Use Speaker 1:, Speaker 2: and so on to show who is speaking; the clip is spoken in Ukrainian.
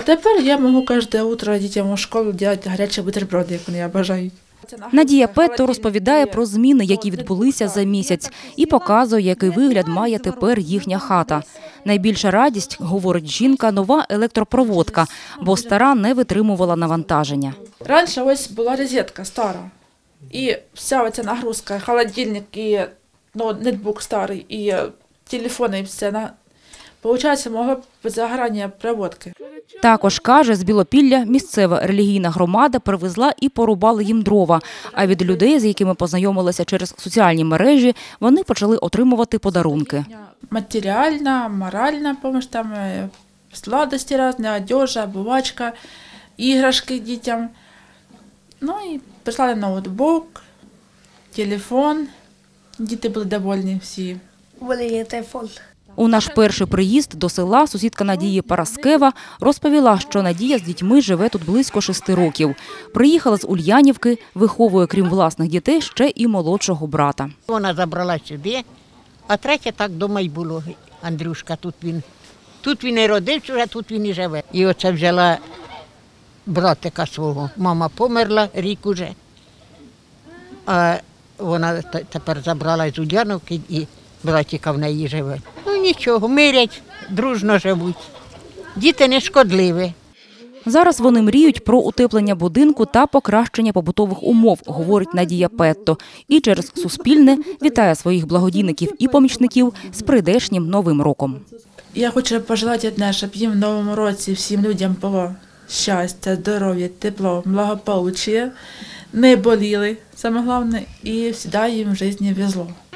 Speaker 1: Тепер я можу кожне утро дітям у школу робити гарячі бутерброди, як вони бажають.
Speaker 2: Надія Петто розповідає про зміни, які відбулися за місяць, і показує, який вигляд має тепер їхня хата. Найбільша радість, говорить жінка, нова електропроводка, бо стара не витримувала навантаження.
Speaker 1: Раніше ось була розетка стара, і вся оця нагрузка, холодильник, і ноутбук старий, і телефони, і все, виходить, могло б загорання проводки.
Speaker 2: Також, каже, з Білопілля місцева релігійна громада привезла і порубала їм дрова. А від людей, з якими познайомилися через соціальні мережі, вони почали отримувати подарунки.
Speaker 1: Матеріальна, моральна допомога, там сладості різні, одежа, обувачка, іграшки дітям. Ну і прислали ноутбук, телефон. Діти були довольні всі.
Speaker 3: телефон.
Speaker 2: У наш перший приїзд до села сусідка Надії Параскева розповіла, що Надія з дітьми живе тут близько 6 років. Приїхала з Ульянівки, виховує, крім власних дітей, ще і молодшого брата.
Speaker 4: Вона забрала сюди, а третя так вдома й було. Андрюшка, тут він і родився, а тут він і живе. І оце взяла братика свого. Мама померла, рік уже. А вона тепер забрала з Ульяновки і братика в неї живе. Ну нічого, мирять, дружно живуть. Діти не шкодливі.
Speaker 2: Зараз вони мріють про утеплення будинку та покращення побутових умов, говорить Надія Петто. І через Суспільне вітає своїх благодійників і помічників з прийдешнім Новим роком.
Speaker 1: Я хочу пожелати одне, щоб їм в новому році всім людям було щастя, здоров'я, тепло, благополуччя, не боліли, саме головне, і завжди їм в житті везло.